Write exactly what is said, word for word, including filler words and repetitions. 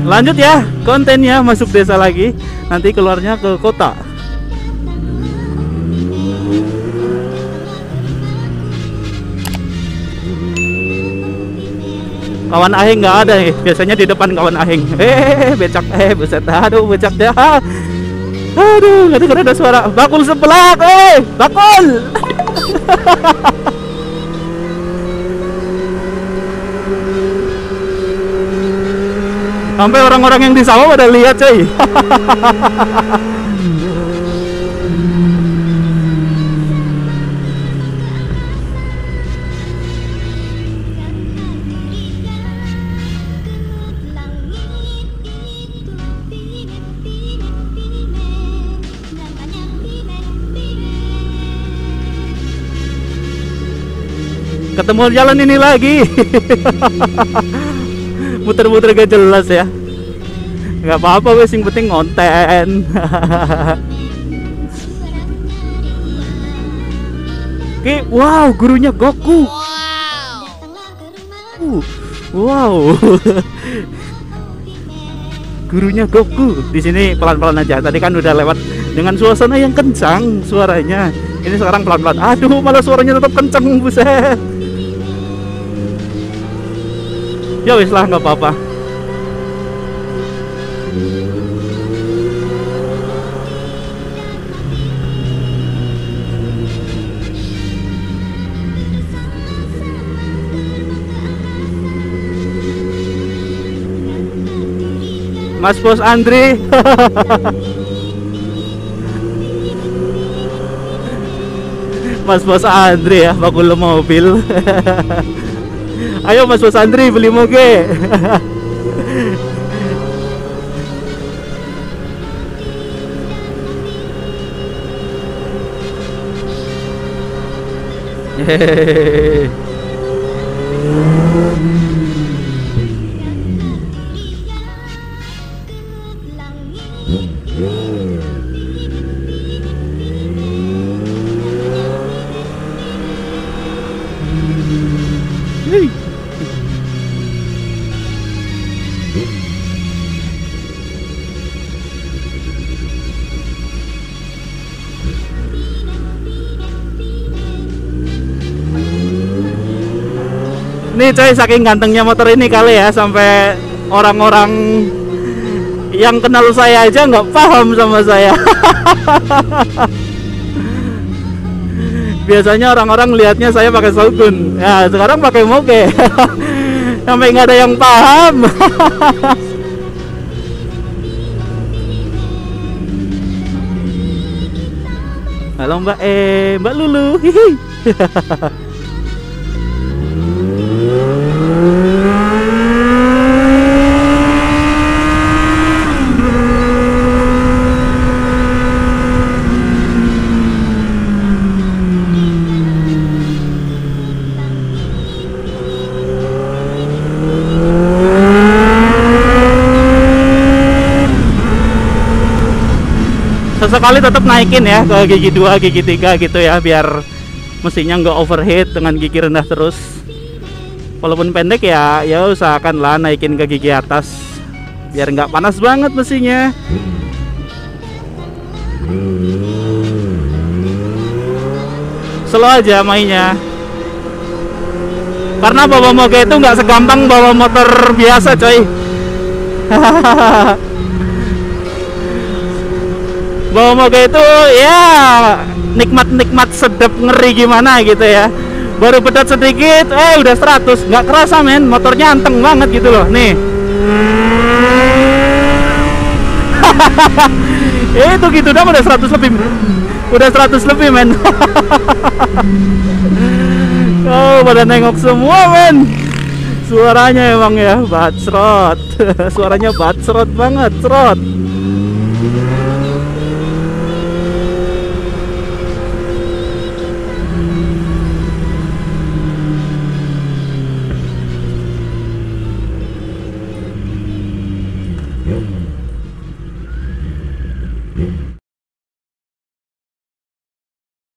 Lanjut ya kontennya, masuk desa lagi, nanti keluarnya ke kota. Kawan Aheng nggak ada nih, biasanya di depan kawan Aheng. Eh becak, eh buset, aduh becak dah. Aduh, nggak dengar ada suara bakul sebelah, eh bakul. Sampai orang-orang yang di sawah pada lihat coy. Ketemu jalan ini lagi. Muter-muter gak jelas ya. Gak apa-apa wes, yang penting konten. Oke, wow, gurunya Goku. Uh, wow. Gurunya Goku. Di sini pelan-pelan aja. Tadi kan udah lewat dengan suasana yang kencang suaranya. Ini sekarang pelan-pelan. Aduh, malah suaranya tetap kencang, buset. Ya wis lah, nggak apa-apa. Mas Bos Andri. Mas Bos Andri ya, bakul mobil. Ayo Mas Bos Andri beli moge. Hehehe. Nih coy, saking gantengnya motor ini kali ya, sampai orang-orang yang kenal saya aja nggak paham sama saya. Biasanya orang-orang lihatnya saya pakai Shogun, ya sekarang pakai moge. Sampai nggak ada yang paham. Halo Mbak, eh Mbak Lulu. Hihi. Sesekali tetap naikin ya ke gigi dua, gigi tiga gitu ya, biar mesinnya nggak overheat dengan gigi rendah terus. Walaupun pendek ya, ya usahakanlah naikin ke gigi atas biar nggak panas banget mesinnya. Slow aja mainnya, karena bawa moge itu nggak segampang bawa motor biasa coy. Bawa moge itu ya nikmat-nikmat sedap ngeri gimana gitu ya. Baru pedat sedikit, eh udah seratus, nggak kerasa men, motornya anteng banget gitu loh. Nih. Itu gitu dah, udah seratus lebih. Udah seratus lebih men. Oh, pada nengok semua men. Suaranya emang ya bacrot. Suaranya bacrot banget, cerot.